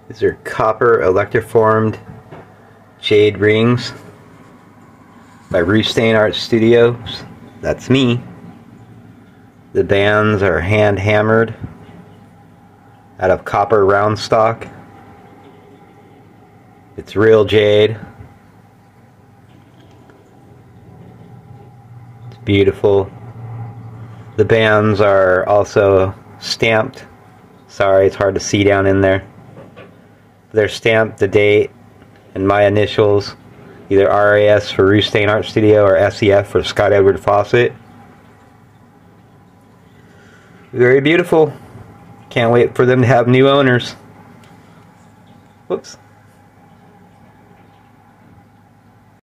These are copper electroformed jade rings by Rustain Art Studio. That's me. The bands are hand hammered out of copper round stock. It's real jade. It's beautiful. The bands are also stamped. Sorry, it's hard to see down in there. They're stamped, the date, and my initials, either RAS for Rustain Art Studio or SEF for Scott Edward Fawcett. Very beautiful. Can't wait for them to have new owners. Whoops.